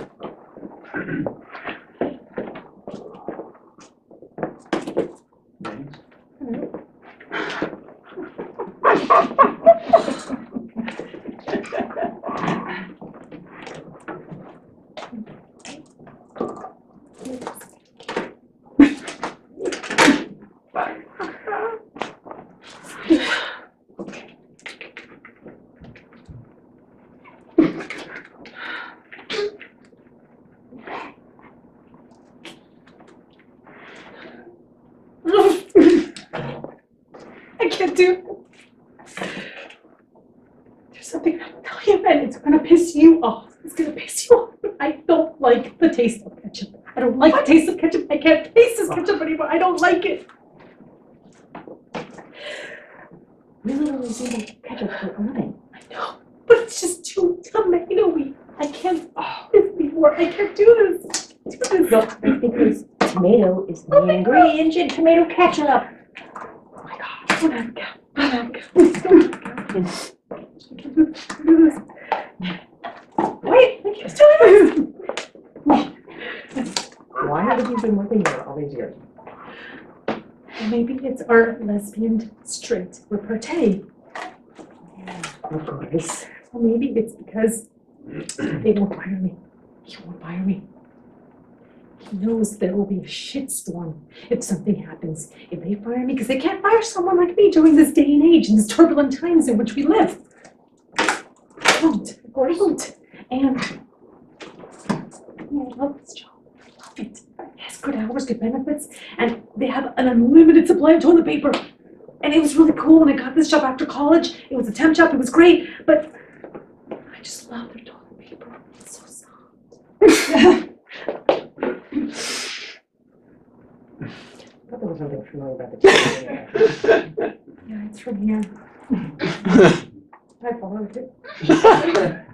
I can't do it. There's something I'll tell you, and it's gonna piss you off. It's gonna piss you off. I don't like the taste of ketchup. I don't like the taste of ketchup. I can't taste this ketchup anymore. I don't like it. We literally do ketchup for a living. I know, but it's just too tomato-y. I can't do this before. I can't do this. No, because tomato is the main ingredient in tomato ketchup. Oh my God, don't have a cow. Don't have a cow. Please don't have a cow. I can't do this. Wait, I can't do this. Why haven't you been working here all these years? Maybe it's our lesbian straight repartee. Of course. Or maybe it's because they won't fire me. He won't fire me. He knows there will be a shitstorm if something happens. If they fire me, because they can't fire someone like me during this day and age, in these turbulent times in which we live. I won't. I won't. And I love this job. I love it. It has good hours, good benefits, and they have an unlimited supply of toilet paper. And it was really cool when I got this job after college. It was a temp job. It was great, but I just love their toilet paper. It's so soft. I thought there was something familiar about the tomato. Yeah, it's from here. I followed it.